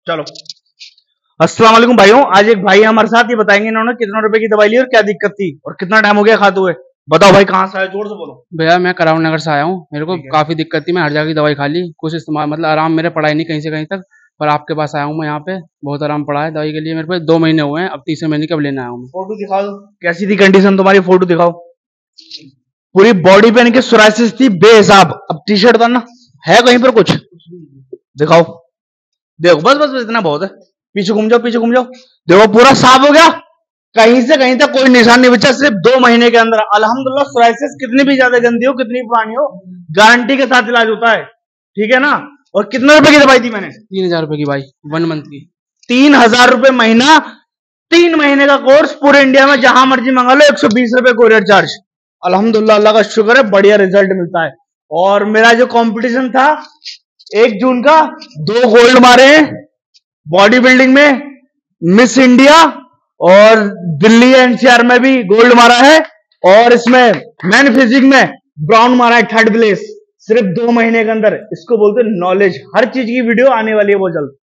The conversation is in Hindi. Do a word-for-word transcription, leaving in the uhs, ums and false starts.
चलो, अस्सलाम वालेकुम भाइयों। आज एक भाई हमारे साथ ही बताएंगे इन्होंने कितने रुपए की दवाई ली और क्या दिक्कत थी और कितना टाइम हो गया खाते हुए। बताओ भाई, कहाँ से आए? जोर से बोलो। भैया मैं करावन नगर से आया हूँ। मेरे को ठीक है। काफी दिक्कत थी, मैं हर जगह की दवाई खा ली, कुछ इस्तेमाल मतलब आराम मेरे पड़ा ही नहीं कहीं से कहीं तक। पर आपके पास आया हूँ मैं, यहाँ पे बहुत आराम पड़ा है दवाई के लिए। मेरे पास दो महीने हुए हैं, अब तीसरे महीने कब लेने आया हूँ मैं। फोटो दिखाओ, कैसी थी कंडीशन तुम्हारी? फोटो दिखाओ। पूरी बॉडी पे इनके सोराइसिस थी बेहिसाब। अब टी शर्ट था ना, है कहीं पर कुछ? दिखाओ। देखो, बस बस बस, इतना बहुत है। पीछे घूम जाओ, पीछे घूम जाओ। देखो, पूरा साफ हो गया, कहीं से कहीं तक कोई निशान नहीं बचा। सिर्फ दो महीने के अंदर अल्हम्दुलिल्लाह। सोराइसिस कितनी भी ज्यादा गंदी हो, कितनी पुरानी हो, गारंटी के साथ इलाज होता है। ठीक है ना? और कितने रुपए की दवाई दी मैंने? तीन हजार रुपए की भाई, वन मंथ की। तीन हजार रुपए महीना, तीन महीने का कोर्स, पूरे इंडिया में जहां मर्जी मंगा लो। एक सौ बीस रुपए कोरियर चार्ज। अल्हम्दुलिल्लाह, अल्लाह का शुक्र है, बढ़िया रिजल्ट मिलता है। और मेरा जो कंपटीशन था एक जून का, दो गोल्ड मारे हैं बॉडी बिल्डिंग में, मिस इंडिया, और दिल्ली एनसीआर में भी गोल्ड मारा है, और इसमें मैन फिजिक में ब्राउन मारा है, थर्ड प्लेस। सिर्फ दो महीने के अंदर। इसको बोलते हैं नॉलेज। हर चीज की वीडियो आने वाली है बहुत जल्द।